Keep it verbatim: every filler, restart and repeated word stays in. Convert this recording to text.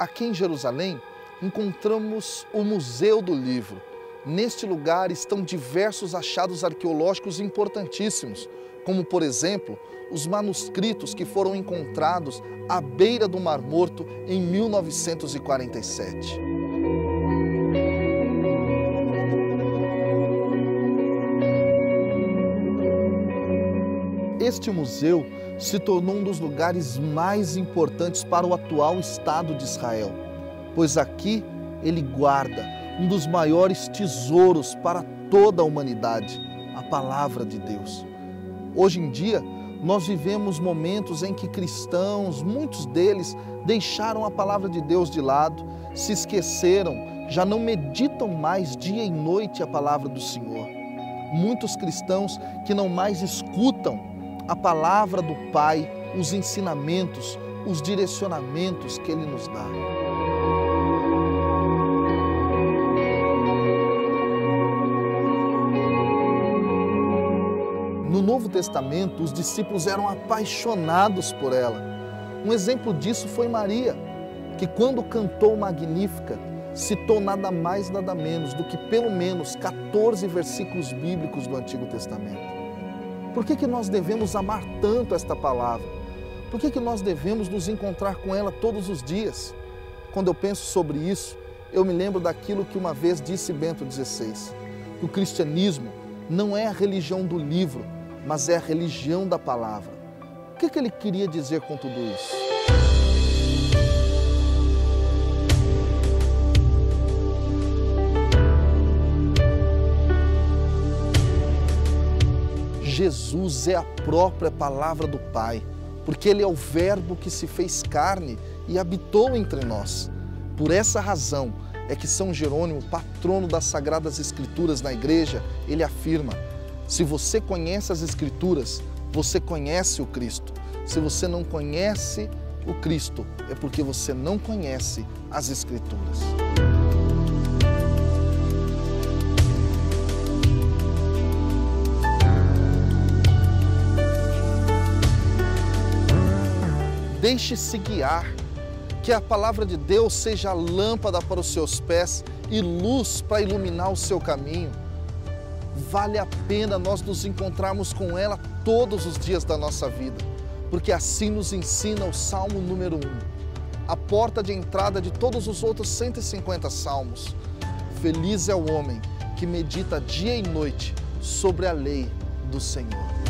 Aqui em Jerusalém, encontramos o Museu do Livro. Neste lugar estão diversos achados arqueológicos importantíssimos, como, por exemplo, os manuscritos que foram encontrados à beira do Mar Morto em mil novecentos e quarenta e sete. Este museu se tornou um dos lugares mais importantes para o atual Estado de Israel, pois aqui ele guarda um dos maiores tesouros para toda a humanidade, a Palavra de Deus. Hoje em dia, nós vivemos momentos em que cristãos, muitos deles, deixaram a Palavra de Deus de lado, se esqueceram, já não meditam mais dia e noite a Palavra do Senhor. Muitos cristãos que não mais escutam a Palavra do Pai, os ensinamentos, os direcionamentos que Ele nos dá. No Novo Testamento, os discípulos eram apaixonados por ela. Um exemplo disso foi Maria, que quando cantou Magnífica, citou nada mais, nada menos do que pelo menos quatorze versículos bíblicos do Antigo Testamento. Por que que nós devemos amar tanto esta palavra? Por que que nós devemos nos encontrar com ela todos os dias? Quando eu penso sobre isso, eu me lembro daquilo que uma vez disse Bento dezesseis, que o cristianismo não é a religião do livro, mas é a religião da palavra. O que que ele queria dizer com tudo isso? Jesus é a própria palavra do Pai, porque Ele é o Verbo que se fez carne e habitou entre nós. Por essa razão é que São Jerônimo, patrono das Sagradas Escrituras na igreja, ele afirma: se você conhece as Escrituras, você conhece o Cristo. Se você não conhece o Cristo, é porque você não conhece as Escrituras. Deixe-se guiar, que a palavra de Deus seja lâmpada para os seus pés e luz para iluminar o seu caminho. Vale a pena nós nos encontrarmos com ela todos os dias da nossa vida, porque assim nos ensina o Salmo número um, a porta de entrada de todos os outros cento e cinquenta salmos. Feliz é o homem que medita dia e noite sobre a lei do Senhor.